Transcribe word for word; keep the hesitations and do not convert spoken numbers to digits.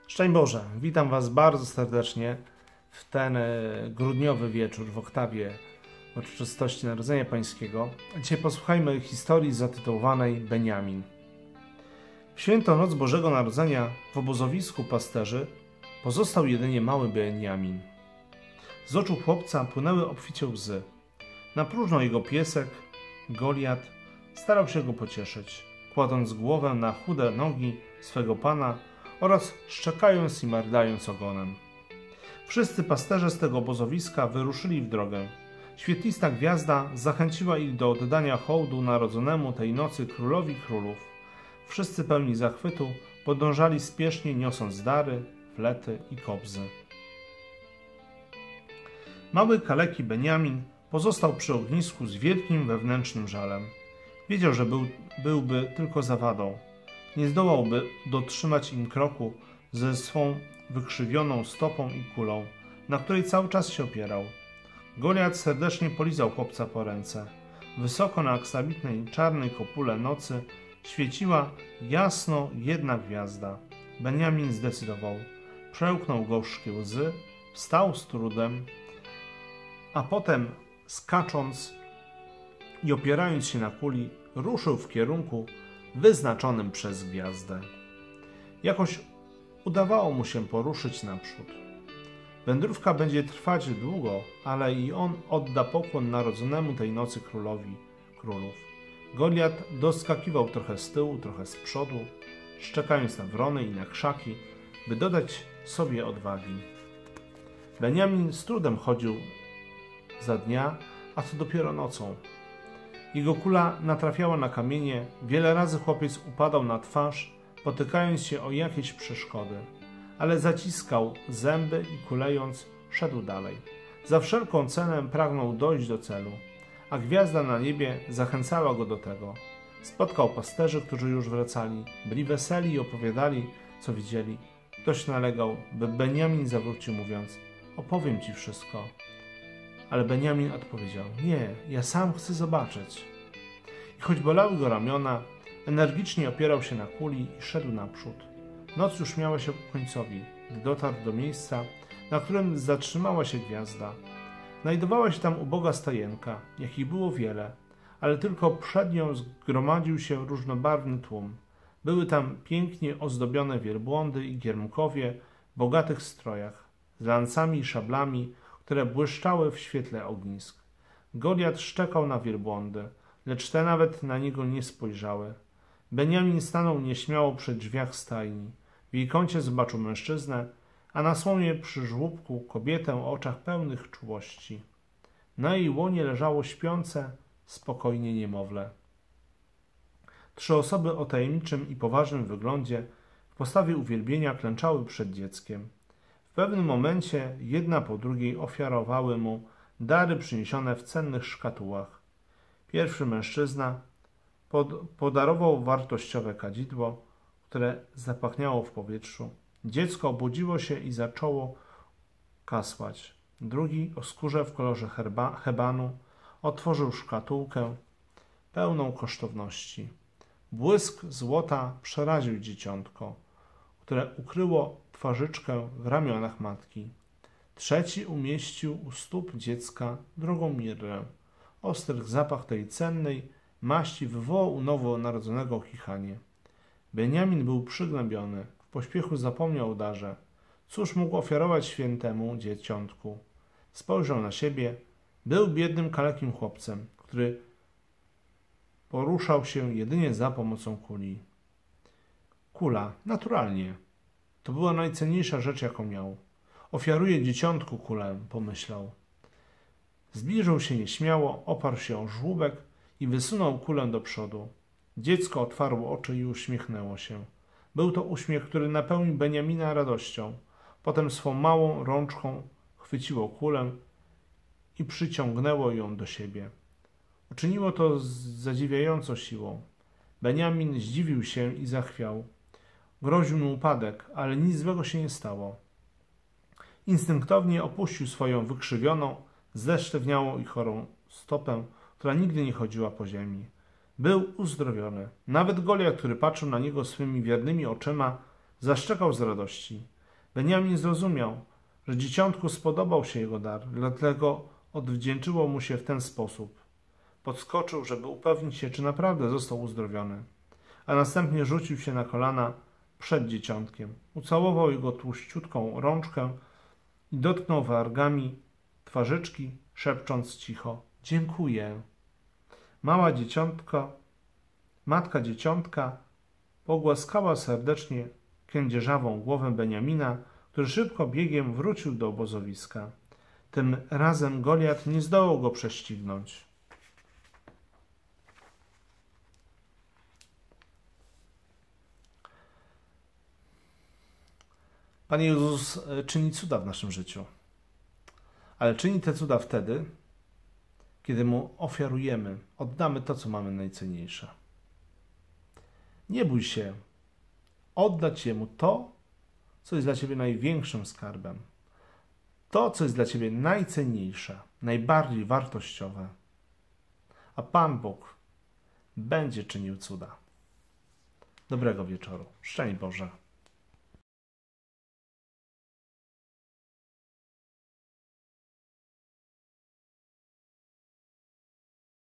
Szczęść Boże, witam Was bardzo serdecznie w ten grudniowy wieczór w oktawie uroczystości Narodzenia Pańskiego. Dzisiaj posłuchajmy historii zatytułowanej Beniamin. W świętą noc Bożego Narodzenia w obozowisku pasterzy pozostał jedynie mały Beniamin. Z oczu chłopca płynęły obficie łzy. Na próżno jego piesek, Goliat, starał się go pocieszyć, kładąc głowę na chude nogi swego pana oraz szczekając i mardając ogonem. Wszyscy pasterze z tego obozowiska wyruszyli w drogę. Świetlista gwiazda zachęciła ich do oddania hołdu narodzonemu tej nocy królowi królów. Wszyscy pełni zachwytu podążali spiesznie, niosąc dary, flety i kobzy. Mały kaleki Beniamin pozostał przy ognisku z wielkim wewnętrznym żalem. Wiedział, że był, byłby tylko zawadą. Nie zdołałby dotrzymać im kroku ze swą wykrzywioną stopą i kulą, na której cały czas się opierał. Goliat serdecznie polizał chłopca po ręce. Wysoko na aksamitnej czarnej kopule nocy świeciła jasno jedna gwiazda. Beniamin zdecydował. Przełknął gorzkie łzy, wstał z trudem, a potem skacząc i opierając się na kuli, ruszył w kierunku wyznaczonym przez gwiazdę. Jakoś udawało mu się poruszyć naprzód. Wędrówka będzie trwać długo, ale i on odda pokłon narodzonemu tej nocy królowi królów. Goliat doskakiwał trochę z tyłu, trochę z przodu, szczekając na wrony i na krzaki, by dodać sobie odwagi. Beniamin z trudem chodził za dnia, a co dopiero nocą. Jego kula natrafiała na kamienie, wiele razy chłopiec upadał na twarz, potykając się o jakieś przeszkody, ale zaciskał zęby i kulejąc szedł dalej. Za wszelką cenę pragnął dojść do celu, a gwiazda na niebie zachęcała go do tego. Spotkał pasterzy, którzy już wracali, byli weseli i opowiadali, co widzieli. Ktoś nalegał, by Beniamin zawrócił, mówiąc: opowiem ci wszystko. Ale Beniamin odpowiedział: nie, ja sam chcę zobaczyć. I choć bolały go ramiona, energicznie opierał się na kuli i szedł naprzód. Noc już miała się ku końcowi, gdy dotarł do miejsca, na którym zatrzymała się gwiazda. Znajdowała się tam uboga stajenka, jakich było wiele, ale tylko przed nią zgromadził się różnobarwny tłum. Były tam pięknie ozdobione wielbłądy i giermkowie w bogatych strojach, z lancami i szablami, które błyszczały w świetle ognisk. Goliat szczekał na wielbłądy, lecz te nawet na niego nie spojrzały. Beniamin stanął nieśmiało przy drzwiach stajni. W jej kącie zobaczył mężczyznę, a na słomie przy żłóbku kobietę o oczach pełnych czułości. Na jej łonie leżało śpiące, spokojnie niemowlę. Trzy osoby o tajemniczym i poważnym wyglądzie w postawie uwielbienia klęczały przed dzieckiem. W pewnym momencie jedna po drugiej ofiarowały mu dary przyniesione w cennych szkatułach. Pierwszy mężczyzna pod, podarował wartościowe kadzidło, które zapachniało w powietrzu. Dziecko obudziło się i zaczęło kasłać. Drugi o skórze w kolorze herba, hebanu otworzył szkatułkę pełną kosztowności. Błysk złota przeraził dzieciątko, które ukryło twarzyczkę w ramionach matki. Trzeci umieścił u stóp dziecka drogą mirrę. Ostry zapach tej cennej maści wywołał u nowonarodzonego kichanie. Beniamin był przygnębiony. W pośpiechu zapomniał o darze. Cóż mógł ofiarować świętemu dzieciątku? Spojrzał na siebie. Był biednym, kalekim chłopcem, który poruszał się jedynie za pomocą kuli. Kula, naturalnie. To była najcenniejsza rzecz, jaką miał. Ofiaruje dzieciątku kulę, pomyślał. Zbliżył się nieśmiało, oparł się o żłóbek i wysunął kulę do przodu. Dziecko otwarło oczy i uśmiechnęło się. Był to uśmiech, który napełnił Beniamina radością. Potem swą małą rączką chwyciło kulę i przyciągnęło ją do siebie. Uczyniło to z zadziwiającą siłą. Beniamin zdziwił się i zachwiał. Groził mu upadek, ale nic złego się nie stało. Instynktownie opuścił swoją wykrzywioną, zesztywniałą i chorą stopę, która nigdy nie chodziła po ziemi. Był uzdrowiony. Nawet Goliat, który patrzył na niego swymi wiernymi oczyma, zaszczekał z radości. Beniamin zrozumiał, że dzieciątku spodobał się jego dar, dlatego odwdzięczyło mu się w ten sposób. Podskoczył, żeby upewnić się, czy naprawdę został uzdrowiony, a następnie rzucił się na kolana przed dzieciątkiem. Ucałował jego tłuściutką rączkę i dotknął wargami twarzyczki, szepcząc cicho: dziękuję. Mała dzieciątka, matka dzieciątka pogłaskała serdecznie kędzierzawą głowę Beniamina, który szybko biegiem wrócił do obozowiska. Tym razem Goliat nie zdołał go prześcignąć. Pan Jezus czyni cuda w naszym życiu, ale czyni te cuda wtedy, kiedy Mu ofiarujemy, oddamy to, co mamy najcenniejsze. Nie bój się oddać Jemu to, co jest dla Ciebie największym skarbem. To, co jest dla Ciebie najcenniejsze, najbardziej wartościowe. A Pan Bóg będzie czynił cuda. Dobrego wieczoru. Szczęść Boże.